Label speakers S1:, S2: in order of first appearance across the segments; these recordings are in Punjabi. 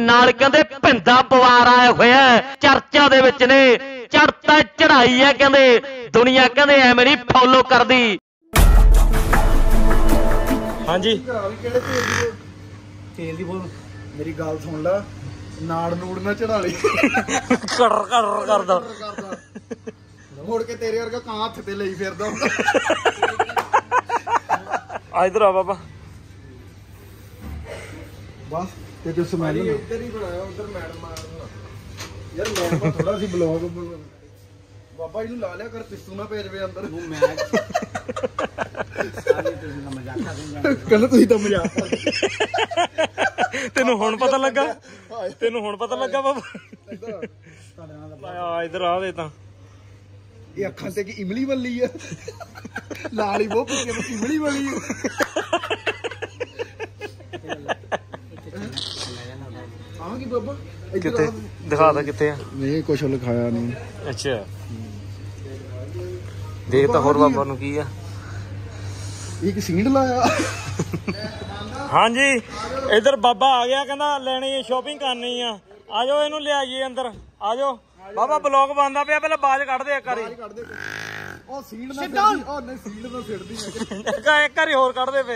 S1: नाल कहंदे भिंदा पवार आया होया चर्चा दे विच ने चढ़ता चढ़ाई है कहंदे दुनिया कहंदे एवें नहीं फॉलो करदी। हाँ जी
S2: तेल दी बोल मेरी गल सुन ला नाड़ नूड़ ना चढ़ा ली
S1: कर करदा
S2: मुड़ के तेरे वर्गा कां हत्थ ते लई फिरदा
S1: इधर आ बाबा
S2: बस ते जो स्मेल इधर ही बनाया उधर मैडम मारना यार मैडम थोड़ा सी ब्लॉग बाबा इनु ला लिया कर पिस्तू ना भेज वे अंदर वो मैं कहना तुसी तो मजाक
S1: तेनू हुण पता लगा बाबा इधर आ दे तां
S2: ये अखां ते की इमली वल्ली है लाल ही वो पीके बस इमली वाली है हां की बाबा
S1: किथे दिखा दा किथे है
S2: नहीं कुछ लिखाया नहीं।
S1: अच्छा देख तां होर बाबा नू की है
S2: एक सींड लाया
S1: हाँ जी इधर बाबा आ गया कहना लेनी है शॉपिंग करनी है आ जाओ इनू ले आइए अंदर आ जाओ बाबा ब्लॉग बनदा पिया पहले बाज कढ़ दे एक बारी
S2: ओ सींड ना सिरदी ओ नहीं सींड ना सिरदी
S1: एक बारी होर कढ़ दे पे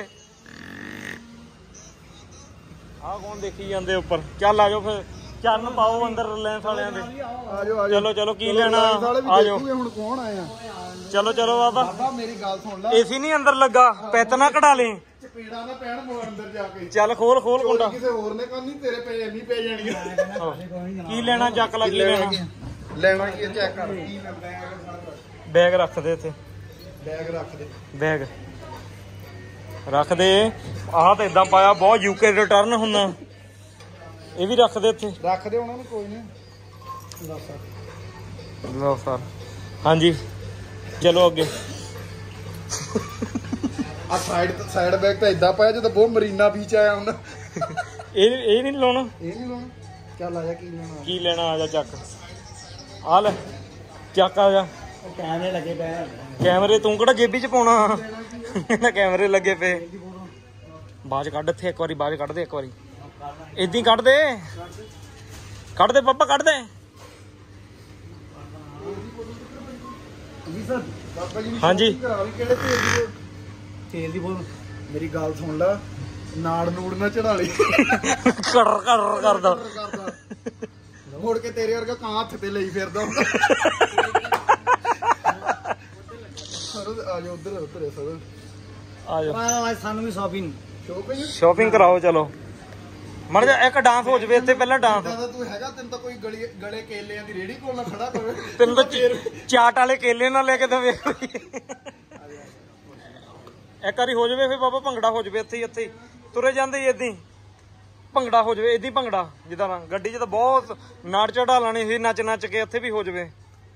S1: आ कौन देखी जांदे ऊपर चल आ जाओ फिर चरण पाओ अंदर रिलायंस वालियां दे
S2: आ जाओ
S1: चलो चलो की लेना आ जाओ
S2: हुण कौन आया
S1: चलो चलो बाबा
S2: बाबा मेरी गल सुन ला
S1: एसी नहीं अंदर लगा पैत ना कढ़ा ले
S2: चपेड़ा ना पैण मोड़ अंदर जाके
S1: चल खोल कुंडा
S2: किसे होर ने करनी तेरे पे नहीं पे जानी
S1: की लेना चक ला की लेना
S2: लेना की चेक कर की
S1: बैग रख दे इत्थे
S2: बैग रख दे
S1: बैग रख दे आह तो इदा पाया बहुत यूके रिटर्न हुंदा ये भी रख दे इत्थे
S2: रख दे उन्होंने कोई नहीं
S1: लो सर हाँ जी चलो अगे
S2: आ साइड बैग तो इदा पाया जो बहुत मरीना बीच आया उन्हें
S1: ये नहीं लाना
S2: ये नहीं लाना चल आजा की
S1: लेना आ जा चक आ ले चक आ जा
S2: कैमरे लगे पे
S1: कैमरे तू केड़ा जेबी च पाउणा कैमरे लगे पे बाज कढ़ इत्थे एक बारी बाज कढ़ दे एक बारी इदां कढ़ दे पापा कढ़ दे हाँ जी
S2: तेल दी बोल मेरी गल सुन ला नाड़ नूड़ ना चढ़ा ली
S1: कर करदा
S2: मुड़ के तेरे वर्गा कां हत्थ ते लई फिरदा आ जाओ उधर उधर सर
S1: आ जाओ
S2: आज सानू भी
S1: शॉपिंग कराओ चलो मर जा एक डांस हो जावे इत्थे पहला डांस
S2: तू हैगा तैਨੂੰ ਤਾਂ ਕੋਈ ਗਲੇ ਕੇਲਿਆਂ ਦੀ ਰੇੜੀ ਕੋਲ ਨਾ ਖੜਾ ਕਰੇ
S1: ਤੈਨੂੰ ਤਾਂ ਚਾਟ ਵਾਲੇ ਕੇਲੇ ਨਾ ਲੈ ਕੇ ਦਵੇ ਇੱਕ ਵਾਰੀ ਹੋ ਜਾਵੇ ਫਿਰ ਬਾਬਾ ਭੰਗੜਾ ਹੋ ਜਾਵੇ ਇੱਥੇ ਤੁਰੇ ਜਾਂਦੇ ਹੀ ਏਦਾਂ ਭੰਗੜਾ ਹੋ ਜਾਵੇ ਏਦਾਂ ਭੰਗੜਾ ਜਿੱਦਾਂ ਨਾ ਗੱਡੀ 'ਚ ਤਾਂ ਬਹੁਤ ਨਾੜ ਚੜਾ ਲਾਣੀ ਸੀ ਨੱਚ ਕੇ ਇੱਥੇ ਵੀ ਹੋ ਜਾਵੇ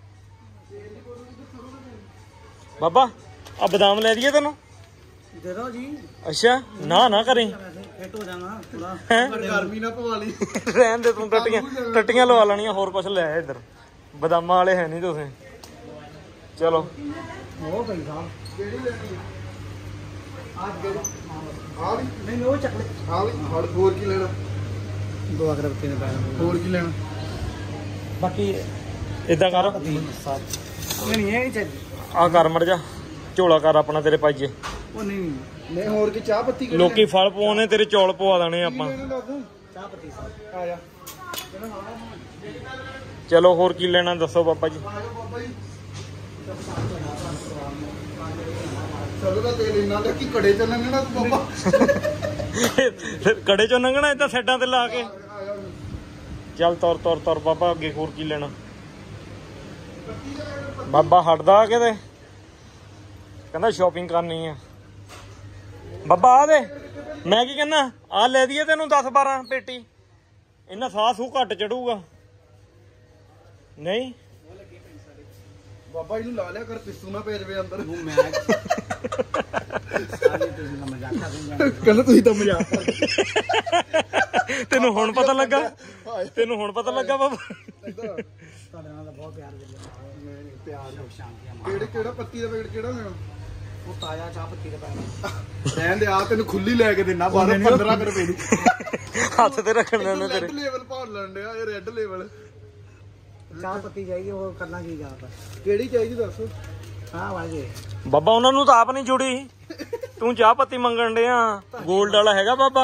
S1: ਬਾਬਾ ਆ ਬਦਾਮ ਲੈ ਦਈਏ ਤੈਨੂੰ
S2: दे दो जी
S1: अच्छा ना करें
S2: फिट हो जाना थोड़ा गर्मी ना पवा ली
S1: रहन दे तू टट्टियां लवा लेनियां होर कुछ ले इधर बदामा वाले है नहीं तुसें चलो
S2: वो भाई साहब केड़ी लेनी आज केड़ी आ भी नहीं वो चक ले आ भी और होर की लेना दो अगरबत्ती ने पाया होर की लेना बाकी
S1: इदां कर
S2: नहीं ये नहीं चाहिए
S1: आ कर मर जा झोला कर अपना तेरे पाइए
S2: ਉਹ ਨਹੀਂ ਹੋਰ ਕੀ ਚਾਹ ਪੱਤੀ
S1: ਲੋਕੀ ਫਲ ਪਵਾਉਣੇ ਤੇਰੇ ਚੌਲ ਪਵਾ ਦੇਣੇ ਆਪਾਂ
S2: ਚਾਹ ਪੱਤੀ ਆ ਜਾ
S1: ਚਲੋ ਹੋਰ ਕੀ ਲੈਣਾ ਦੱਸੋ ਬਾਬਾ ਜੀ
S2: ਚਲੋ ਤਾਂ ਤੇਲ ਇੰਨਾ ਲੈ ਕਿ ਕੜੇ ਚ ਲੰਘਣਾ ਤੂੰ ਬਾਬਾ
S1: ਕੜੇ ਚੋਂ ਲੰਘਣਾ ਏਦਾਂ ਸਾਈਡਾਂ ਤੇ ਲਾ ਕੇ ਚੱਲ ਤੁਰ ਬਾਬਾ ਅੱਗੇ ਹੋਰ ਕੀ ਲੈਣਾ ਬਾਬਾ ਹਟਦਾ ਕਿਤੇ ਕਹਿੰਦਾ ਸ਼ਾਪਿੰਗ ਕਰਨੀ ਆ ਬਾਬਾ ਆ ਦੇ ਮੈਂ ਕੀ ਕਹਿੰਦਾ ਆ ਲੈ ਦਈਏ ਤੈਨੂੰ 10-12 ਪੇਟੀ ਇਹਨਾਂ ਸਾਹ ਸੂ ਘੱਟ ਚੜੂਗਾ ਨਹੀਂ
S2: ਬਾਬਾ ਇਹਨੂੰ ਲਾ ਲਿਆ ਕਰ ਪਿੱਸੂ ਨਾ ਭੇਜ ਵੇ ਅੰਦਰ ਮੈਂ ਕਹਿੰਦਾ ਤੁਸੀਂ ਤਾਂ ਮਜ਼ਾਕ ਕਰਦੇ
S1: ਤੈਨੂੰ ਹੁਣ ਪਤਾ ਲੱਗਾ ਬਾਬਾ
S2: ਤੁਹਾਡੇ ਨਾਲ ਬਹੁਤ ਪਿਆਰ ਕਿਹੜਾ ਪੱਤੀ ਦਾ ਪੈਕਟ ਕਿਹੜਾ ਲੈਣਾ ਉਹ ਤਾਜ਼ਾ ਚਾਹ ਪੱਤੀ ਦਾ ਪੈਕਟ ਰਹਿਣ ਦੇ ਆ ਤੈਨੂੰ ਖੁੱਲੀ ਲੈ ਕੇ ਦੇਣਾ 12-15 ਰੁਪਏ ਦੀ
S1: ਹੱਥ ਤੇ ਰੱਖਣ ਦੇ ਨੇ ਤੇਰੇ।
S2: ਰੈੱਡ ਲੈਵਲ ਭਾਲ ਲੈਣ ਡਿਆ ਇਹ ਰੈੱਡ ਲੈਵਲ।
S3: ਚਾਹ ਪੱਤੀ ਚਾਹੀਦੀ ਉਹ ਕਰਨਾ ਕੀ ਗਾ ਆਪਾਂ
S2: ਕਿਹੜੀ ਚਾਹੀਦੀ ਦੱਸ।
S3: ਹਾਂ ਵਾਜੇ
S1: ਬਾਬਾ ਉਹਨਾਂ ਨੂੰ ਤਾਂ ਆਪ ਨਹੀਂ ਜੁੜੀ, ਤੂੰ ਚਾਹ ਪੱਤੀ ਮੰਗਣ ਡਿਆ। ਗੋਲਡ ਵਾਲਾ ਹੈਗਾ ਬਾਬਾ।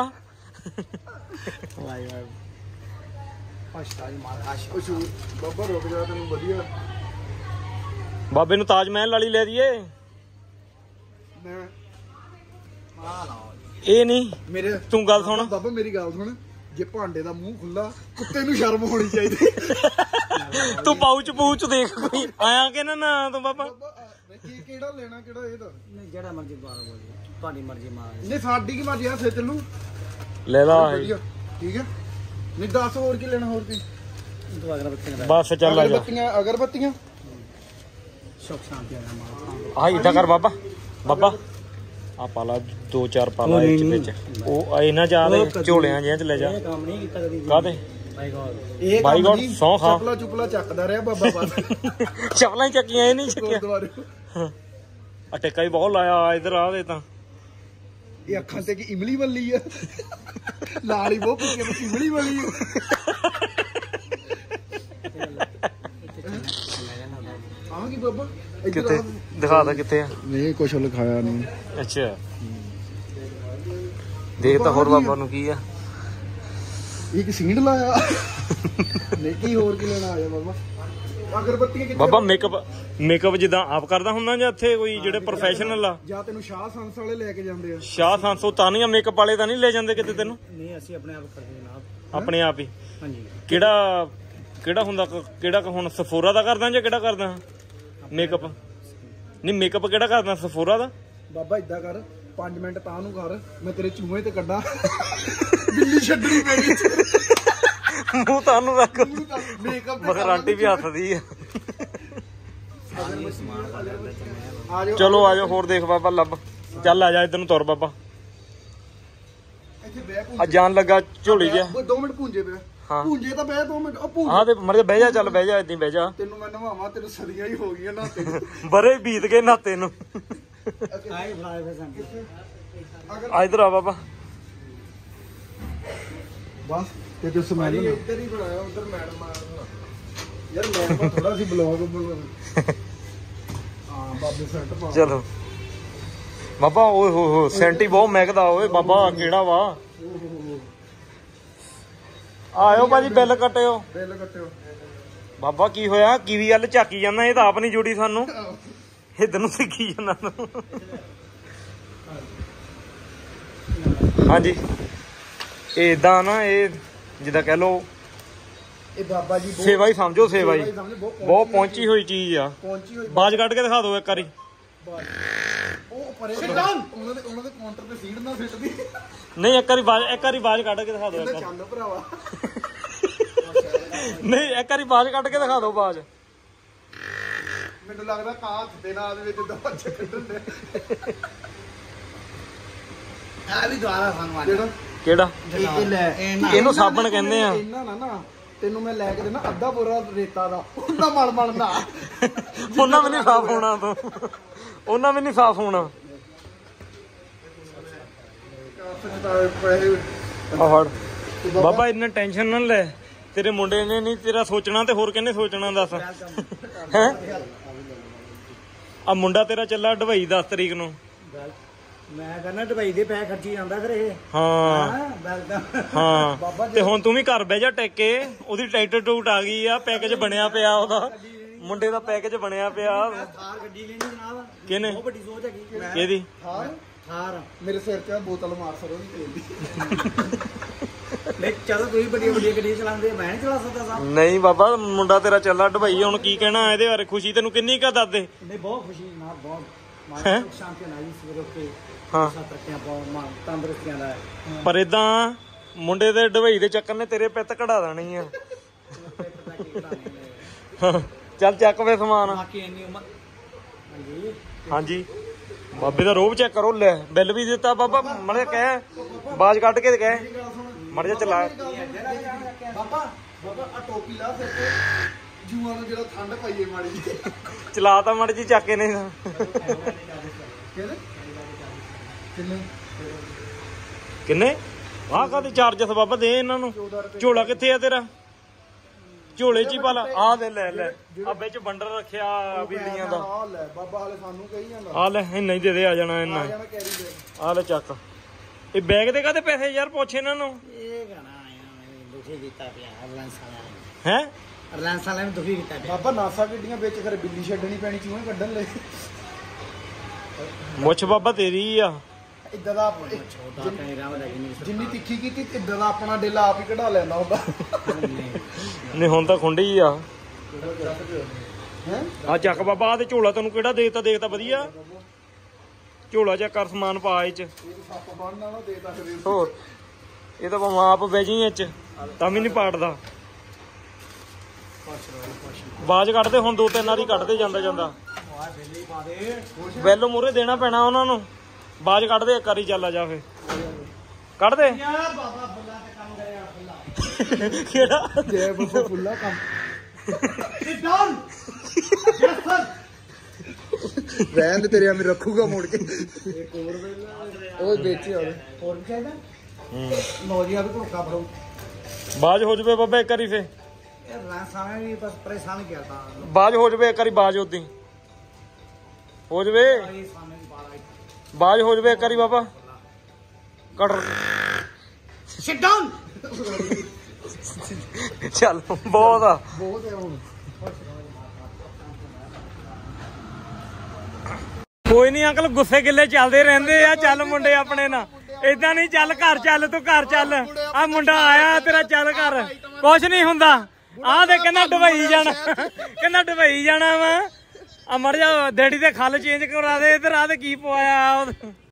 S3: ਵਾਈ ਵਾਈ ਪਛਤਾਈ ਮਾਰ ਆਸ਼
S2: ਉਹ ਸ਼ੂ ਬਾਬਾ ਰੁਕ ਜਾ ਤੈਨੂੰ ਵਧੀਆ।
S1: ਬਾਬੇ ਨੂੰ ਤਾਜ ਮਹਿਲ ਵਾਲੀ ਲੈ ਦਈਏ।
S2: ਮੈਂ
S3: ਆ ਲਾਓ
S1: ਇਹ ਨਹੀਂ
S2: ਮੇਰੇ
S1: ਤੂੰ ਗੱਲ ਸੁਣ।
S2: ਬਾਬਾ ਮੇਰੀ ਗੱਲ ਸੁਣ, ਜੇ ਭਾਂਡੇ ਦਾ ਮੂੰਹ ਖੁੱਲਾ ਕੁੱਤੇ ਨੂੰ ਸ਼ਰਮ ਹੋਣੀ ਚਾਹੀਦੀ।
S1: ਤੂੰ ਪਾਉਚ ਪੂਚ ਦੇਖ ਕੋਈ ਆਇਆ ਕਿ ਨਾ ਤੂੰ ਬਾਬਾ।
S2: ਕਿਹੜਾ ਲੈਣਾ ਕਿਹੜਾ ਇਹ ਤਾਂ
S3: ਨਹੀਂ ਜਿਹੜਾ ਮਰਜ਼ੀ ਬਾਲ ਬੋਲ ਤੁਹਾਡੀ ਮਰਜ਼ੀ ਮਾਰ
S2: ਨਹੀਂ ਸਾਡੀ ਕੀ ਮਰਜ਼ੀ ਆ ਸੇ ਚੱਲੂ
S1: ਲੈ ਲਾ
S2: ਵਧੀਆ ਠੀਕ ਹੈ। ਨਹੀਂ ਦੱਸ ਹੋਰ ਕੀ ਲੈਣਾ ਹੋਰ ਕੀ।
S3: ਤੂੰ ਅਗਰ ਬੱਤੀ ਨੇ
S1: ਬਸ ਚੱਲ ਆ ਜਾ।
S2: ਅਗਰਬੱਤੀਆਂ
S3: ਸੁੱਖ ਸ਼ਾਂਤੀ ਦਾ ਮਾਰ
S1: ਆ ਇਦਾਂ ਕਰ ਬਾਬਾ। ਬਾਬਾ ਆ ਪਾਲਾ 2-4 ਪਾਲਾ ਇਹ ਚ ਵਿੱਚ ਉਹ ਇਹਨਾਂ ਚ ਆ ਦੇ ਝੋਲਿਆਂ ਜਿਹਾਂ ਚ ਲੈ ਜਾ।
S3: ਇਹ ਕੰਮ ਨਹੀਂ ਕੀਤਾ ਕਦੀ
S1: ਕਾਹਦੇ
S3: ਬਾਈ ਗੋਡ
S2: ਇਹ
S1: ਬਾਈ ਗੋਡ ਸੌਂ ਖਾ।
S2: ਚਪਲਾ ਚੁਪਲਾ ਚੱਕਦਾ ਰਿਹਾ ਬਾਬਾ ਬਸ
S1: ਚਪਲਾਂ ਹੀ ਚੱਕੀਆਂ ਇਹ ਨਹੀਂ ਚੱਕਿਆ।
S2: ਗੁਰਦੁਆਰੇ
S1: ਆ ਟਿੱਕਾ ਹੀ ਬਹੁਤ ਲਾਇਆ ਇਧਰ ਆ ਦੇ ਤਾਂ।
S2: ਇਹ ਅੱਖਾਂ ਤੇ ਕੀ ਇਮਲੀ ਵੱਲੀ ਆ ਨਾਲ ਹੀ ਬਹੁਤ ਪੁੱਛਿਆ ਮੈਂ ਇਮਲੀ ਵੱਲੀ ਆ। ਆਹ ਕੀ ਬਾਬਾ
S1: ਕਿੱਥੇ ਦਿਖਾ ਦਾ ਕਿੱਥੇ ਆ।
S2: ਨਹੀਂ ਕੁਛ ਲਿਖਾਇਆ ਨਹੀਂ।
S1: ਅੱਛਾ ਦੇਖ ਤਾਂ ਹੋਰ ਬਾਬਾ ਨੂੰ ਕੀ ਆ।
S2: ਇਹ ਕੀ ਸੀਂਡ ਲਾਇਆ ਨਹੀਂ ਕੀ ਹੋਰ ਕੀ ਲੈਣਾ ਆਇਆ ਬਾਬਾ। ਅਗਰਬੱਤੀਆਂ ਕਿੱਥੇ
S1: ਬਾਬਾ ਮੇਕਅਪ ਜਿੱਦਾਂ ਆਪ ਕਰਦਾ ਹੁੰਦਾ ਜਾਂ ਇੱਥੇ ਕੋਈ ਜਿਹੜੇ ਪ੍ਰੋਫੈਸ਼ਨਲ ਆ।
S2: ਜਾਂ ਤੈਨੂੰ ਸ਼ਾਹ ਸੰਸ ਵਾਲੇ ਲੈ ਕੇ ਜਾਂਦੇ ਆ।
S1: ਸ਼ਾਹ 500 ਤਾਂ ਨਹੀਂ ਮੇਕਅਪ ਵਾਲੇ ਤਾਂ ਨਹੀਂ ਲੈ ਜਾਂਦੇ ਕਿਤੇ ਤੈਨੂੰ।
S3: ਨਹੀਂ ਅਸੀਂ ਆਪਣੇ ਆਪ ਕਰਦੇ ਜਨਾਬ
S1: ਆਪਣੇ ਆਪ ਹੀ।
S3: ਹਾਂਜੀ
S1: ਕਿਹੜਾ ਹੁੰਦਾ ਕਿਹੜਾ ਹੁਣ ਸਫੋਰਾ ਦਾ ਕਰਦਾ ਜਾਂ ਕਿਹੜਾ ਕਰਦਾ ਮੇਕਅਪ। ਨਹੀਂ ਮੇਕਅਪ ਕਿਹੜਾ ਕਰਦਾ ਸਫੋਰਾ ਦਾ।
S2: ਬਾਬਾ ਇਦਾਂ ਕਰ 5 ਮਿੰਟ ਤਾਂ ਨੂੰ ਕਰ ਮੈਂ ਤੇਰੇ ਚੂਹੇ ਤੇ ਕੱਢਾਂ ਬਿੱਲੀ ਛੱਡਣੀ ਮੇਰੀ
S1: ਮੂੰਹ ਤੁਹਾਨੂੰ ਰੱਖ।
S2: ਮੇਕਅਪ
S1: ਮਗਰਾਂਟੀ ਵੀ ਹੱਸਦੀ ਆ।
S2: ਆ ਜਾਓ
S1: ਚਲੋ ਆ ਜਾਓ ਹੋਰ ਦੇਖ ਬਾਬਾ ਲੱਭ। ਚੱਲ ਆ ਜਾ ਇਧਰ ਨੂੰ ਤੁਰ ਬਾਬਾ।
S2: ਇੱਥੇ ਬਹਿ
S1: ਆ ਜਾਣ ਲੱਗਾ ਝੋਲੀ ਜਿਹਾ।
S2: 2 ਮਿੰਟ ਭੁੰਜੇ ਪਿਆ।
S1: ਹਾਂ
S2: ਭੁੰਜੇ ਤਾਂ ਬਹਿ 2 ਮਿੰਟ ਉਹ ਭੁੰਜ
S1: ਆ ਤੇ ਮਰ ਜਾ ਬਹਿ ਜਾ। ਚੱਲ ਬਹਿ ਜਾ ਏਦਾਂ ਬਹਿ ਜਾ।
S2: ਤੈਨੂੰ ਮੈਂ ਨਵਾਵਾਂ ਤੈਨੂੰ ਸਦੀਆਂ ਹੀ ਹੋ ਗਈਆਂ ਨਾ ਤੈਨੂੰ
S1: ਬਰੇ ਬੀਤ ਗਏ ਨਾਤੇ ਨੂੰ।
S3: ਆਏ ਫਲਾਏ ਫੇ ਸੰਗ
S1: ਆ ਇਧਰ ਆ ਬਾਬਾ।
S2: ਬਸ ਤੇ ਜੋ ਸਮੈਲ ਇੱਧਰ ਹੀ ਬਣਾਇਆ ਉਧਰ ਮੈਡਮ ਮਾਰਨਾ ਯਾਰ ਮੈਂ ਥੋੜਾ ਸੀ ਬਲੌਗ ਹਾਂ ਬਾਬੇ ਸੈੱਟ ਪਾ।
S1: ਚਲੋ ਬਾਬਾ ਓਏ ਹੋ ਸੈਂਟੀ ਬਹੁਤ ਮਹਿਕਦਾ ਓਏ ਬਾਬਾ ਕਿਹੜਾ ਵਾ। ਆਇਓ ਭਾਜੀ ਬਿੱਲ ਕੱਟਿਓ।
S2: ਬਿੱਲ ਕੱਟਿਓ
S1: ਬਾਬਾ ਕੀ ਹੋਇਆ ਕੀਵੀ ਵੱਲ ਝਾਕੀ ਜਾਂਦਾ ਇਹ ਤਾਂ ਆਪ ਨਹੀਂ ਜੁੜੀ ਸਾਨੂੰ। ਇਧਰ ਨੂੰ ਸਿੱਖੀ ਜਾਂਦਾ ਤੂੰ। ਹਾਂਜੀ ਇਹ ਇਦਾਂ ਨਾ ਇਹ ਜਿੱਦਾਂ ਕਹਿ ਲੋ
S2: ਇਹ ਬਾਬਾ ਜੀ
S1: ਸੇਵਾ ਹੀ ਸਮਝੋ ਸੇਵਾ ਹੀ।
S2: ਸਮਝੋ
S1: ਬਹੁਤ ਪਹੁੰਚੀ ਹੋਈ ਚੀਜ਼ ਆ।
S2: ਪਹੁੰਚੀ ਹੋਈ
S1: ਬਾਜ ਕੱਢ ਕੇ ਦਿਖਾ ਦਿਓ ਇੱਕ ਵਾਰੀ।
S2: ਉਹ ਪਰੇ ਉਹਨਾਂ ਦੇ ਕਾਊਂਟਰ ਤੇ ਸੀੜ ਨਾ ਫਿੱਟਦੀ।
S1: ਨਹੀਂ ਇੱਕ ਵਾਰੀ ਬਾਜ ਕੱਢ ਕੇ ਦਿਖਾ ਦਿਓ ਇੱਕ ਵਾਰੀ।
S2: ਚੱਲ ਭਰਾਵਾ
S1: ਨਹੀਂ ਇੱਕ ਵਾਰੀ ਬਾਜ ਕੱਢ ਕੇ ਦਿਖਾ ਦਿਓ ਬਾਜ।
S2: ਮੈਨੂੰ ਲੱਗਦਾ ਕਾਹ ਦੇ ਨਾਲ ਦੇ ਵਿੱਚ ਜਿੱਦਾਂ ਬੱਚੇ ਕੱਢਣ ਦੇ।
S3: ਆ ਵੀ ਦੁਆਰਾ ਸਾਨੂੰ ਆ
S2: ਜਿਹੜਾ
S1: ਕਿਹੜਾ
S2: ਇਹ ਲੈ
S1: ਇਹਨੂੰ ਸਾਬਣ ਕਹਿੰਦੇ ਆ।
S2: ਇਹਨਾਂ ਨਾ ਤੈਨੂੰ ਮੈਂ ਲੈ ਕੇ ਦੇਣਾ ਅੱਧਾ ਬੋਰਾ ਰੇਤਾ ਦਾ ਉਹਨਾਂ ਮਲ ਮਲਣਾ।
S1: ਉਹਨਾਂ ਵੀ ਨਹੀਂ ਸਾਫ਼ ਹੋਣਾ ਤੂੰ। ਉਹਨਾਂ ਵੀ ਨਹੀਂ ਸਾਫ਼ ਹੋਣਾ। ਆ ਫੜ ਬਾਬਾ ਇੰਨਾ ਟੈਨਸ਼ਨ ਨਾ ਲੈ। ਤੇਰੇ ਮੁੰਡੇ ਨੇ ਨਹੀਂ ਤੇਰਾ ਸੋਚਣਾ ਤੇ ਹੋਰ ਕਿਹਨੇ ਸੋਚਣਾ ਦੱਸ ਹੈ। ਆ ਮੁੰਡਾ ਤੇਰਾ ਚੱਲਾ ਢਵਾਈ 10 ਤਰੀਕ ਨੂੰ।
S3: ਮੈਂ ਕਹਿੰਦਾ ਦੁਬਈ ਦੇ ਪੈਸੇ ਖਰਚੀ ਜਾਂਦਾ ਫਿਰ ਇਹ
S1: ਹਾਂ
S3: ਬੈਲਦਾ
S1: ਹਾਂ ਤੇ ਹੁਣ ਤੂੰ ਵੀ ਘਰ ਬਹਿ ਜਾ ਟਿਕ ਕੇ। ਉਹਦੀ ਟਰੈਕਟਰ ਟੂਟ ਆ ਗਈ ਆ। ਪੈਕੇਜ ਬਣਿਆ ਪਿਆ ਉਹਦਾ ਮੁੰਡੇ ਦਾ ਪੈਕੇਜ ਬਣਿਆ ਪਿਆ।
S3: ਥਾਰ ਗੱਡੀ ਲੈਣੀ ਜਨਾਬ
S1: ਕਿਹਨੇ
S3: ਬਹੁਤ ਵੱਡੀ ਸੋਚ ਹੈਗੀ
S1: ਕਿਹਦੀ।
S3: ਥਾਰ
S2: ਮੇਰੇ ਸਿਰ 'ਚ ਬੋਤਲ ਮਾਰ ਸਰੋਂ ਦੀ ਤੇਲ ਦੀ।
S3: ਨਹੀਂ ਚਲੋ ਤੁਸੀਂ ਵੱਡੀਆਂ ਗੱਡੀਆਂ ਚਲਾਉਂਦੇ ਮੈਂ ਨਹੀਂ ਚਲਾ ਸਕਦਾ ਸਾਹਿਬ।
S1: ਨਹੀਂ ਬਾਬਾ ਮੁੰਡਾ ਤੇਰਾ ਚੱਲਾ ਢਵਾਈ। ਹੁਣ ਕੀ ਕਹਿਣਾ ਇਹਦੇ ਬਾਰੇ। ਖੁਸ਼ੀ ਤੈਨੂੰ ਕਿੰਨੀ ਕਾ ਦੱਸਦੇ।
S3: ਨਹੀਂ ਬਹੁਤ ਖੁਸ਼ੀ ਨਾ ਬਹੁਤ ਮਾਨ ਸ਼ਾਂਤੀ ਨਾਲ ਸਵੇਰੇ ਉੱਠ ਕੇ
S1: ਹਾਂ
S3: ਤਰੱਕੀਆਂ ਬਹੁਤ ਮਾਨ ਤੰਦਰੁਸਤੀਆਂ ਦਾ
S1: ਪਰ ਇਦਾਂ ਮੁੰਡੇ ਦੇ ਢਵਾਈ ਦੇ ਚੱਕਰ ਨੇ ਤੇਰੇ ਪਿੱਤ ਕਢਾ ਦੇਣੀ ਆ। ਚੱਲ ਚੱਕ ਵੇ ਸਮਾਨ।
S3: ਬਾਕੀ ਇੰਨੀ ਉਮਰ ਹਾਂਜੀ
S1: ਹਾਂਜੀ ਬਾਬੇ ਦਾ ਰੋਬ ਚੈੱਕ ਕਰੋ। ਲੈ ਬਿੱਲ ਵੀ ਦਿੱਤਾ ਬਾਬਾ। ਮੜੇ ਕਹਿ ਬਾਜ ਕੱਢ ਕੇ ਕਹਿ ਮੜ ਜਾ ਚਲਾ।
S2: ਬਾਬਾ ਆ ਟੋਪੀ ਲਾ ਸਿਰ ਤੇ ਜੂਆਂ ਨੂੰ ਜਿਹੜਾ ਠੰਡ ਪਈਏ ਮਾੜੀ ਜੀ।
S1: ਚਲਾ ਤਾਂ ਮੜ ਜੀ ਚੱਕ ਕੇ ਨਹੀਂ।
S2: ਕਿਹਨੇ ਕਿੰਨੇ
S1: ਕਿੰਨੇ ਆਹ ਕਾਹਦੇ ਚਾਰਜਸ ਬਾਬਾ ਦੇ ਇਹਨਾਂ ਨੂੰ। ਝੋਲਾ ਕਿੱਥੇ ਆ ਤੇਰਾ? ਝੋਲੇ ਚ ਹੀ ਪਾ ਲਾ। ਆਹ ਦੇ ਲੈ ਲੈ ਆ ਵਿੱਚ ਬੰਡਲ ਰੱਖਿਆ ਬਿੱਲੀਆਂ ਦਾ।
S2: ਆ ਲੈ ਬਾਬਾ ਹਾਲੇ ਸਾਨੂੰ ਕਹੀ ਜਾਂਦਾ।
S1: ਆ ਲੈ ਇੰਨਾ ਹੀ ਦੇ ਆ ਜਾਣਾ ਇੰਨਾ। ਆ ਲੈ ਚੱਕ। ਇਹ ਬੈਗ ਦੇ ਕਾਹਦੇ ਪੈਸੇ ਯਾਰ ਪੁੱਛ ਇਹਨਾਂ ਨੂੰ।
S3: ਇਹ ਗਾਣਾ ਆਇਆ ਦੁਖੀ ਕੀਤਾ ਪਿਆ ਰਿਲਾਇੰਸ ਵਾਲਾ
S1: ਹੈ
S3: ਰਿਲਾਇੰਸ ਵਾਲੇ ਨੂੰ ਦੁਖੀ ਕੀਤਾ ਪਿਆ।
S2: ਬਾਬਾ ਨਾਸਾ ਗੱਡੀਆਂ ਵਿੱਚ ਫਿਰ ਬਿੱਲੀ ਛੱਡਣੀ ਪੈਣੀ ਚੂਹੇ ਕੱਢਣ ਲਈ।
S1: ਮੁੱਛ ਬਾਬਾ ਤੇਰੀ ਆ।
S2: ਇਦਾਂ ਦਾ
S3: ਛੋਟਾ ਪੈਰਾ ਵਾਲਾ
S2: ਜਿੰਨੀ ਤਿੱਖੀ ਕੀਤੀ ਇਦਾਂ ਦਾ ਆਪਣਾ ਡੇਲਾ ਆਪ ਹੀ ਕਢਾ ਲੈਂਦਾ ਹੁੰਦਾ।
S1: ਨਹੀਂ ਹੁਣ ਤਾਂ ਖੁੰਡੀ ਆ।
S2: ਹੈ
S1: ਆ ਚੱਕ ਬਾਬਾ ਆ ਤੇ ਝੋਲਾ ਤੈਨੂੰ ਕਿਹੜਾ ਦੇਤਾ ਵਧੀਆ। ਝੋਲਾ ਚੱਕ ਕਰ ਸਮਾਨ ਪਾ ਇਹ ਚ।
S2: ਇਹ ਸੱਪ ਬਣਨ ਵਾਲਾ ਦੇਤਾ ਫਿਰ।
S1: ਹੋਰ ਇਹ ਤਾਂ ਭਾਵੇਂ ਆਪ ਵੈਜੀ ਇਹ ਚ ਤਾਂ ਵੀ ਨਹੀਂ ਪਾੜਦਾ। ਬਾਜ ਕੱਢਦੇ ਹੁਣ 2-3 ਵਾਰੀ ਕੱਢਦੇ ਜਾਂਦਾ। ਬੈਲੋ ਮੂਰੇ ਦੇਣਾ ਪੈਣਾ ਉਹਨਾਂ ਨੂੰ। ਬਾਜ ਕੱਢਦੇ ਇੱਕ ਵਾਰੀ ਚੱਲ ਆ ਜਾ ਫੇ ਕੱਢ ਦੇ।
S3: ਬਾਬਾ ਬੁੱਲਾ ਤੇ ਕੰਮ ਕਰਿਆ ਬੁੱਲਾ
S1: ਕਿਹੜਾ
S2: ਜੈ ਬੱਬਾ ਫੁੱਲਾ ਕੰਮ।
S3: ਸਿਟ ਡਾਊਨ ਜੈਸਨ
S2: ਰਹਿਣ ਦੇ ਤੇਰੇ ਐਵੇਂ ਰੱਖੂਗਾ ਮੁੜ ਕੇ।
S3: ਇੱਕ ਹੋਰ ਵੇਲਾ
S2: ਉਹ ਵੇਚੇ ਹੋਵੇ
S3: ਹੋਰ ਵੀ ਚਾਹੀਦਾ। ਲੋ ਜੀ ਆ ਵੀ ਘੋਕਾ ਫੜੋ।
S1: ਬਾਜ ਹੋ ਜਵੇ ਬਾਬਾ ਇੱਕ ਵਾਰੀ ਫੇ।
S3: ਇਹ ਰਿਲਾਇੰਸ ਵਾਲੇ ਵੀ ਬਸ ਪਰੇਸ਼ਾਨ ਕਰਦਾ।
S1: ਬਾਜ ਹੋ ਜਵੇ ਇੱਕ ਵਾਰੀ ਬਾਜ ਉਦੀ ਹੋ ਜਵੇ।
S3: ਇਹ ਸਾਹਮਣੇ ਵੀ ਬਾਲਾ
S1: ਬਾਜ ਹੋ ਜਵੇ ਇੱਕ ਵਾਰੀ ਬਾਬਾ ਕੱਢ।
S3: ਸਿਟ ਡਾਊਨ
S1: ਚੱਲ ਬਹੁਤ ਆ।
S2: ਬਹੁਤ ਹੈ ਹੁਣ।
S1: ਕੋਈ ਨਹੀਂ ਅੰਕਲ ਗੁੱਸੇ ਗਿੱਲੇ ਚੱਲਦੇ ਰਹਿੰਦੇ ਆ। ਚੱਲ ਮੁੰਡੇ ਆਪਣੇ ਨਾਲ ਏਦਾਂ ਨਹੀਂ। ਚੱਲ ਘਰ ਚੱਲ ਤੂੰ ਘਰ ਚੱਲ। ਆ ਮੁੰਡਾ ਆਇਆ ਤੇਰਾ ਚੱਲ ਘਰ ਕੁਛ ਨਹੀਂ ਹੁੰਦਾ। ਆਹ ਦੇ ਕਹਿੰਦਾ ਡਬਈ ਜਾਣਾ ਵਾ। ਆ ਮਰ ਜਾ ਡੈਡੀ ਦੇ ਖੱਲ ਚੇਂਜ ਕਰਾ ਦੇ। ਇਧਰ ਆ ਤੇ ਕੀ ਪਵਾਇਆ।